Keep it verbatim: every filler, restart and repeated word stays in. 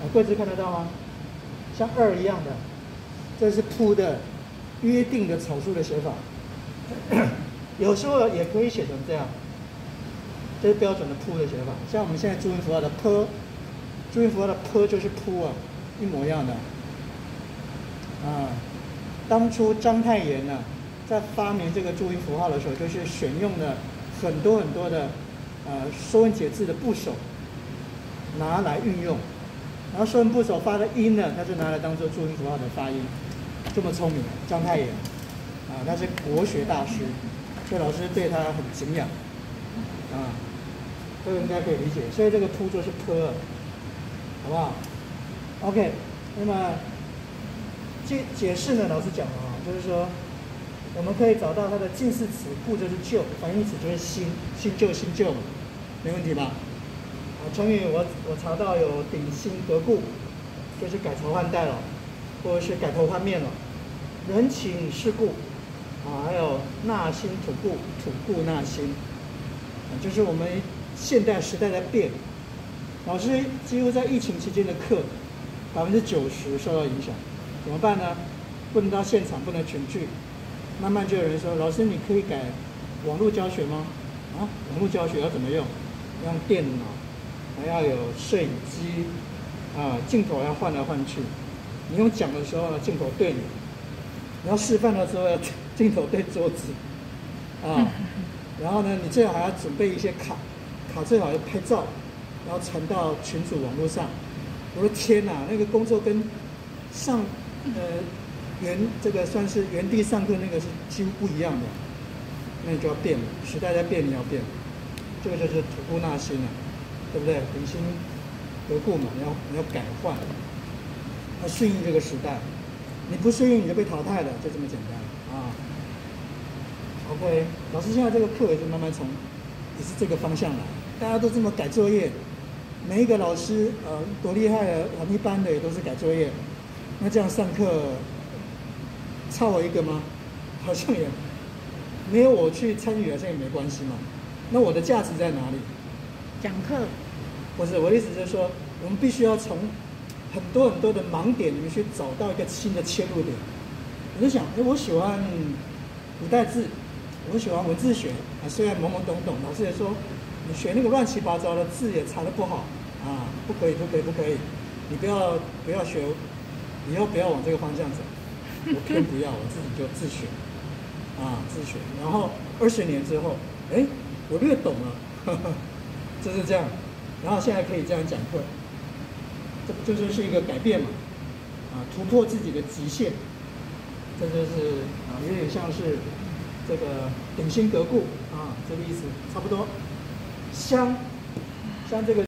桂枝看得到吗？像二一样的，这是铺的约定的草书的写法。有时候也可以写成这样，这是标准的铺的写法。像我们现在注音符号的 p， 注音符号的 p 就是铺啊，一模一样的。啊，当初章太炎呢、啊，在发明这个注音符号的时候，就是选用了很多很多的呃《说文解字》的部首，拿来运用。然后说文部首发的音呢，他就拿来当做注音符号的发音。这么聪明，章太炎啊，他是国学大师。所以老师对他很敬仰，啊，这个应该可以理解。所以这个铺就是坡，好不好 ？OK， 那么解解释呢，老师讲了啊，就是说我们可以找到它的近似词，故就是旧，反义词就是新，新旧新旧嘛，没问题吧？啊，成语我我查到有鼎新革故，就是改朝换代了，或者是改头换面了，人情世故。啊，还有纳新吐故，吐故纳新，啊，就是我们现代时代在变。老师几乎在疫情期间的课，百分之九十受到影响，怎么办呢？不能到现场，不能群聚，慢慢就有人说，老师你可以改网络教学吗？啊，网络教学要怎么用？用电脑，还要有摄影机，啊，镜头要换来换去。你用讲的时候，镜头对你；你要示范的时候要。镜头对桌子，啊，然后呢，你最好还要准备一些卡，卡最好要拍照，然后传到群组网络上。我的天哪，那个工作跟上呃原这个算是原地上课那个是几乎不一样的，那你就要变了，时代在变，你要变，这个就是吐故纳新了，对不对？鼎新革故嘛，你要你要改换，要顺应这个时代，你不顺应你就被淘汰了，就这么简单。啊 ，OK， 老师现在这个课也是慢慢从，也是这个方向来，大家都这么改作业，每一个老师呃多厉害的，很一般的也都是改作业，那这样上课，差我一个吗？好像也没有我去参与，好像也没关系嘛。那我的价值在哪里？ 讲课。 不是，我的意思就是说，我们必须要从很多很多的盲点里面去找到一个新的切入点。我就想，哎，我喜欢古代字，我喜欢文字学啊。虽然懵懵懂懂，老师也说，你学那个乱七八糟的字也查得不好啊，不可以，不可以，不可以。你不要不要学，以后不要往这个方向走。我偏不要，我自己就自学啊，自学。然后二十年之后，哎，我略懂了，呵呵，就是这样。然后现在可以这样讲课，这这就是一个改变嘛，啊，突破自己的极限。这就是啊，有点像是这个鼎新革故啊，这个意思差不多。香，像这个。